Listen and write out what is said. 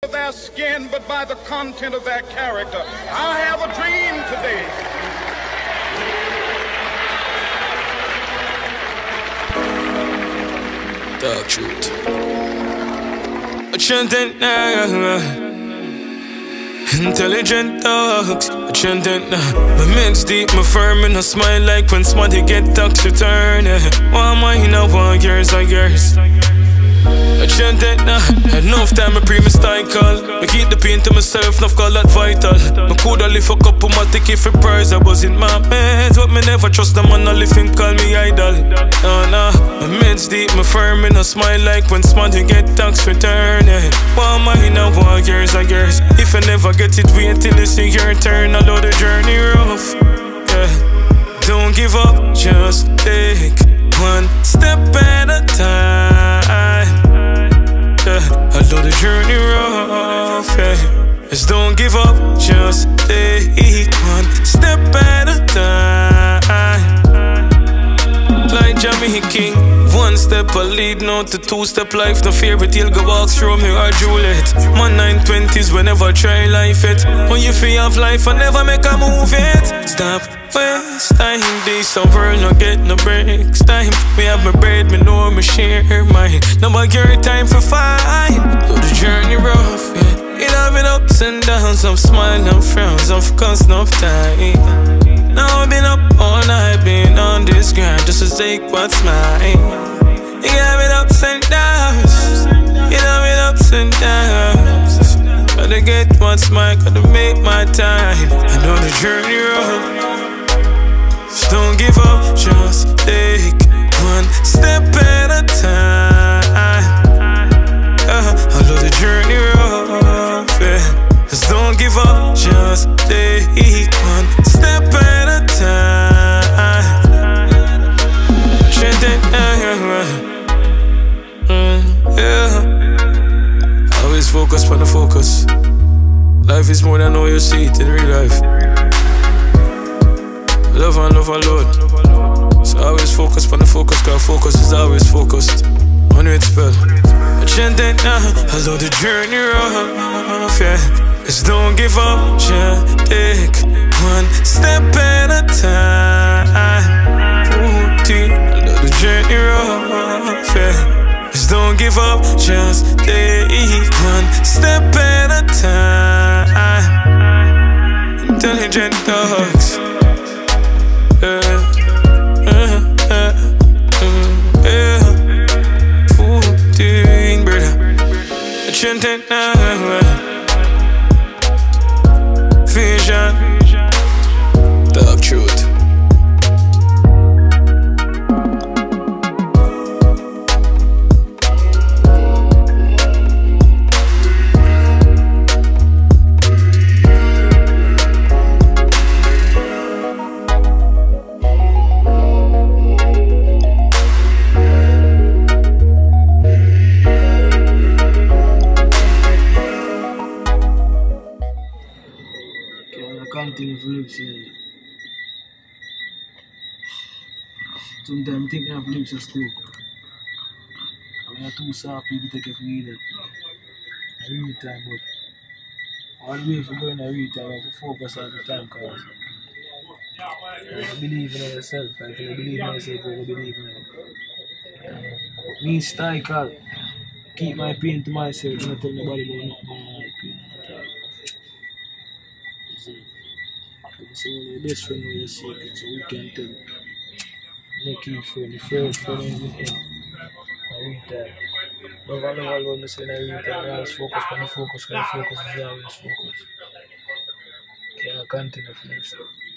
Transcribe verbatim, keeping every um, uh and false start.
their skin, but by the content of their character. I have a dream today. Dark truth. Chanting now, intelligent dogs. Chanting now, my mix deep, my firm, and I smile like when somebody get tax return. One mine, I want yours, I yours. I chant it now, enough time I pre my style call. I keep the pain to myself, enough call that vital. I coulda live a couple my ticket for prize. I was in my meds, but me never trust the man, I live him call me idol. No, no, my meds deep, my firm, and I smile like when somebody get tax return. Yeah. One mine, I want yours, I yours. If I never get it, wait till you see your turn. I know the journey rough, yeah. Don't give up, just take one step at a time. I know the journey rough, yeah. Just don't give up, just take one step at a time. Like Jamie King, one step I lead, now to two-step life. No fear, but he'll go walk through me or Juliet. My nine twenties whenever I try life it. When you feel have life, I never make a move it. Stop, waste time, this summer no get no breaks. Time, we have my bread, me know me share mine. Now I get time for fight. Though the journey rough, yeah. It have been ups and downs, some smile and frowns, of course enough time. Now I've been up all night, been on this grind just to take what's mine. You got me ups and downs, you know me ups and downs. Gotta get what's mine, gotta make my time. I know the journey rough, just don't give up, just take one step at a time. uh, I know the journey rough, yeah. Just don't give up, just take one step at a time. Chanting, yeah. Always focus on the focus. Life is more than how you see it in real life. Love and love alone. So always focus on the focus, cause focus is always focused. On it spell. Chanting, I know the journey rough, yeah. Just don't give up, just take one step at a time. Ooh, deep, I know the journey rough, yeah. Just don't give up, just take one step at a time. Intelligent dogs, yeah, yeah, yeah, yeah. Ooh, deep, brother. Chanting now. Vision, dark truth. Continue for lips, yeah. Sometimes I think I have lips as too. When you're too soft, people take it for either. I read time, but all the way for going to read time, I have to focus all the time because I believe in yourself. If you believe in yourself, you believe in it. Me, style call. Keep my pain to myself, don't tell nobody about my pain. So my best friend know your secret, so we can tell. Make it friend, the first friend is with him. I read that. Love and love alone, I say I read that. I always focus on the focus, because the focus is always focus. Can't continue for next time.